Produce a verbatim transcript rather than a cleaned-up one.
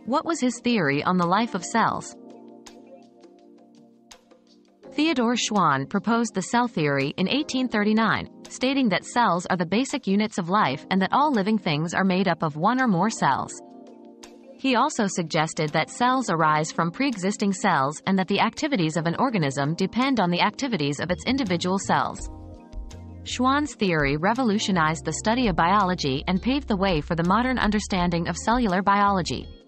What was his theory on the life of cells? Theodore Schwann proposed the cell theory in eighteen thirty-nine, stating that cells are the basic units of life and that all living things are made up of one or more cells. He also suggested that cells arise from pre-existing cells and that the activities of an organism depend on the activities of its individual cells. Schwann's theory revolutionized the study of biology and paved the way for the modern understanding of cellular biology.